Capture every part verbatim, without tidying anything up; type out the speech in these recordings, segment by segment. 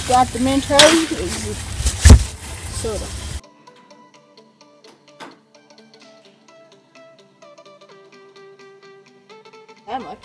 got the mentos is the soda. That much.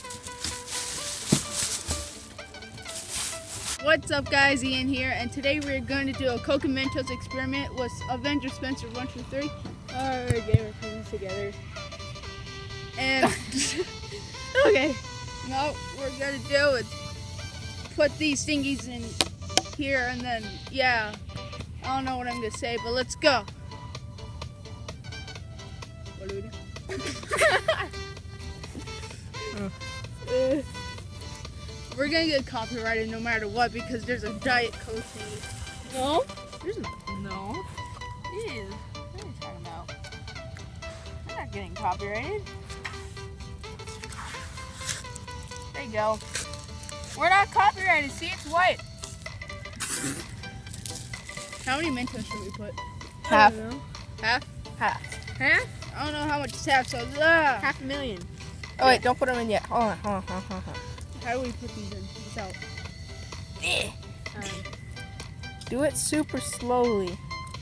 What's up guys, Ian here, and today we're going to do a Coke and Mentos experiment with Avenger Spencer one two three. Our gamer friends together. And okay, now what we're gonna do is put these thingies in here and then yeah. I don't know what I'm gonna say, but let's go. What do we do? uh, we're gonna get copyrighted no matter what because there's a Diet Coke thing. No? There's no. No. It is. What are you talking about? We're not getting copyrighted. There you go. We're not copyrighted. See, it's white. How many Mentos should we put? Half. Half? Half. Half? I don't know how much is half, so uh, half a million. Oh wait, don't put them in yet. Hold on, hold on, hold on, hold on. How do we put these in? Without? Um, Do it super slowly.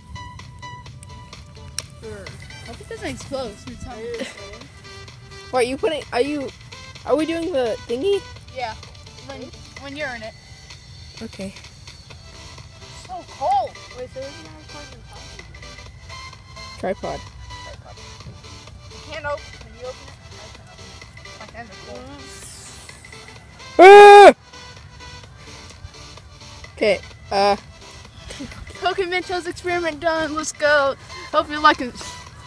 sure. I hope it doesn't explode. It's not What, you putting, are you, are we doing the thingy? yeah, when, when you're in it. Okay. It's so cold. Wait, so isn't that recording in time? Tripod. Tripod. You can't open, can you open it? I can open it. My hands are cold. Ah! Okay, uh. Coke and Mentos experiment done. Let's go. Hope you like it.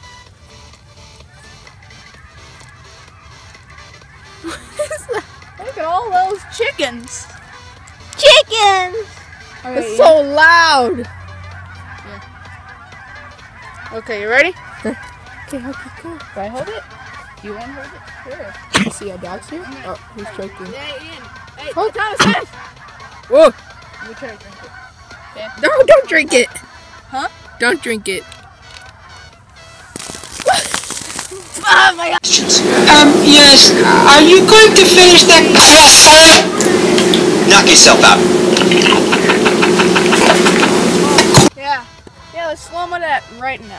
Look at all those chickens. Chickens! Okay, It's so loud. Yeah. Okay, you ready? Okay, okay, go. Do I hold it? You want to hold it? Sure. You see a dog's here? Oh, he's choking. Yeah, Ian. Hey, Hold Thomas, finish. Whoa! Let me try to drink it. Okay. No, don't drink it. Huh? Don't drink it. Oh my God. Um, yes. Are you going to finish that croissant? Knock yourself out. Yeah. Yeah, let's slow mo that right now.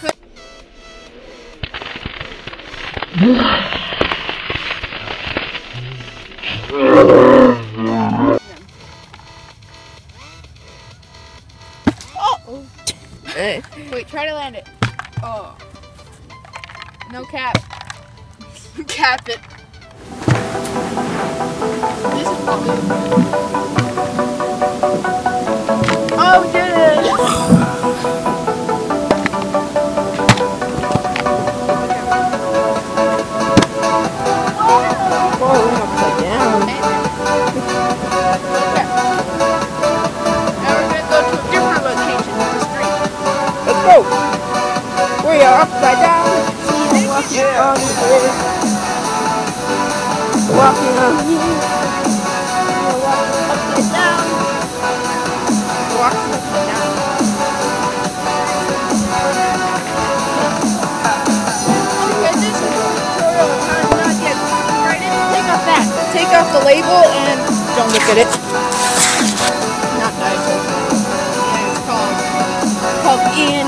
Oh! Hey. Wait, try to land it. Oh. No cap. Cap it. This is probably. Oh, we did it! Whoa, we're upside down. Okay. Now we're gonna go to a different location on the street. Let's go. We are upside down. Walking on the bridge. Walking on the We're walking upside down. Walking upside down. Okay, this is a tutorial on how to not get copyrighted. Take off that. Take off the label and Don't look at it. not Diet Coke. Yeah, it's called it's called Ian.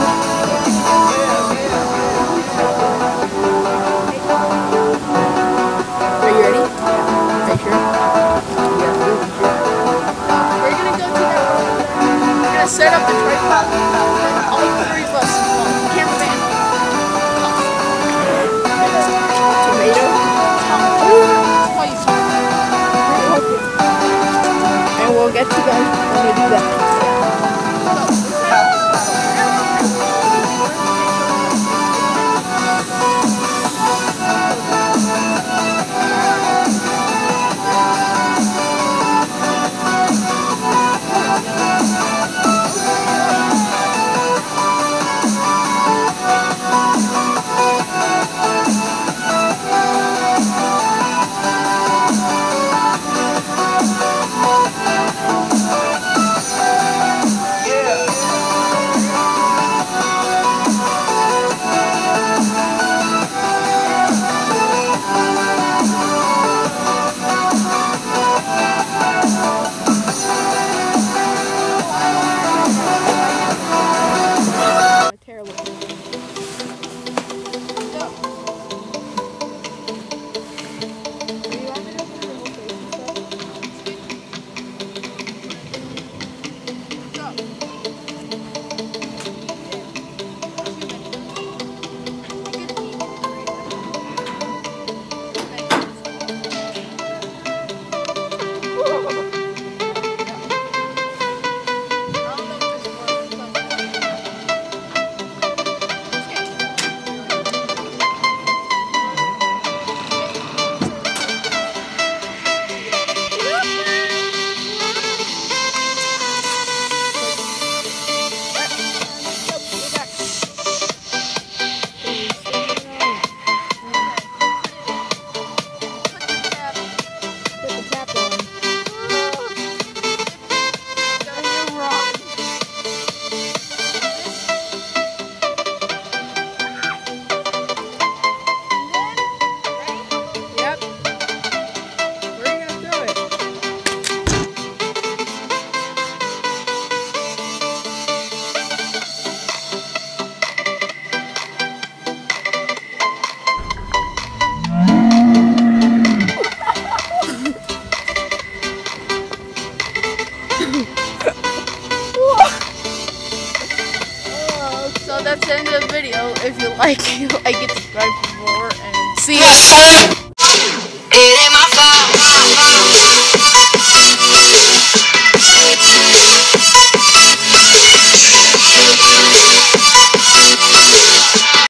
Are you ready? Are you sure? We're gonna go to that room. We're gonna set up the tripod. All three of us, well, cameraman, Tomato. spice. And we'll get you guys when we do that. Yeah. that's the end of the video. If you like, like it, subscribe for more, and see Yes, you. sir.